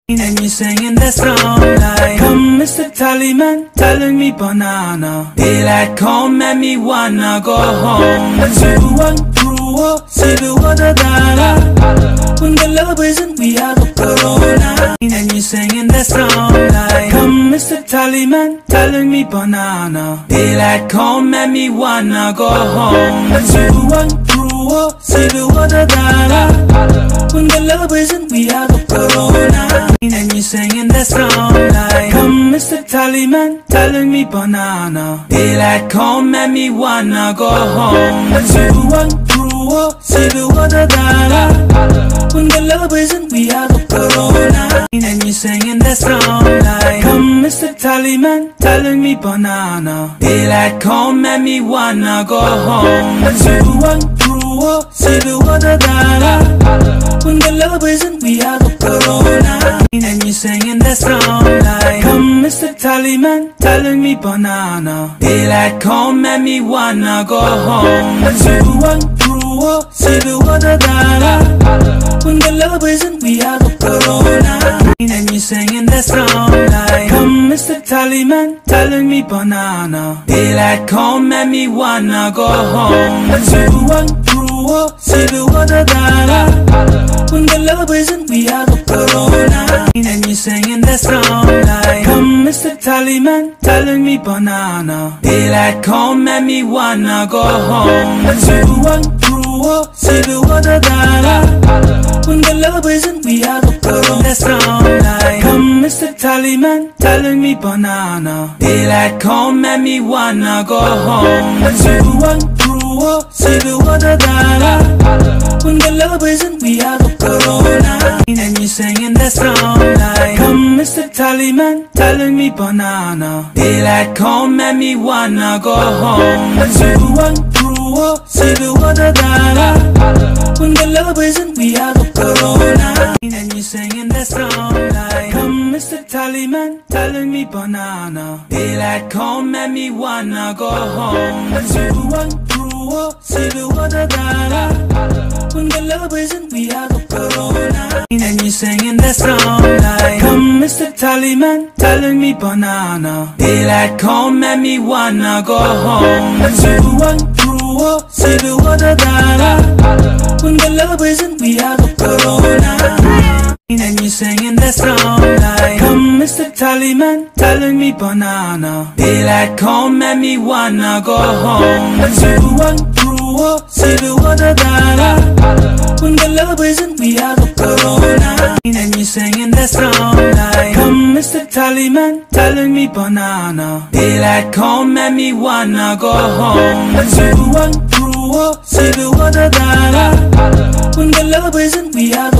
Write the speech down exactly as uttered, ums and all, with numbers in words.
And you singing that song like, come Mister Tallyman, telling me banana. Daylight come and me wanna go home. Zero one, two, zero one, da da. When the love isn't, we have a corona. And you singing that song like, come Mister Tallyman, telling me banana. Daylight come and me wanna go home. Zero one, two, zero one, da da. When the love isn't, we have a corona. And you singing that song like, come Mister Tallyman, telling me banana. Daylight come and me wanna go home. Zero one, two, zero one, da da. When the love isn't, we have a corona. And you singing that song like, come Mister Tallyman, telling me banana. Daylight come and me wanna go home. Zero one, two, zero one, da da. When the love isn't, we have a corona. And you singing that song like, come Mister Tallyman, telling me banana. Daylight come and me wanna go home. Zero one, two, zero one, da da. When the love isn't, we have a corona. And you singing that song like, come Mister Tallyman, telling me banana. Daylight come and me wanna go home. Zero one, two, zero one, da da. When the love isn't, we have a corona. And you singing that song like, come Mister Tallyman, telling me banana. Daylight come and me wanna go home. Zero one, two, zero one, da da. When the love isn't, we have a corona. That song like, come Mister Tallyman, telling me banana. Daylight come and me wanna go home. Zero one, two, zero one, da da. When the love isn't, we have a corona. And you singing that song like, come Mister Tallyman, telling me banana. Daylight come and me wanna go home. Zero one, two, zero one, da da. When the love isn't, we have a corona. And you singing that song like, come Mister Tallyman, telling me banana. Daylight come and me wanna go home. Zero one, two, zero one, da da. When the love isn't, we have a corona. And you singing that song like, come Mister Tallyman, telling me banana. Daylight come and me wanna go home. Zero one, two, zero one, da da. When the love isn't, we have a corona. And you singing that song like, come Mister Tallyman, telling me banana. Daylight come and me wanna go home. Zero one, two, zero one, da da. When the love isn't, we have a corona. And you singing that song like, come Mister Tallyman, telling me banana. Daylight come and me wanna go home. Zero one, two, zero one, da da. When the love isn't, we have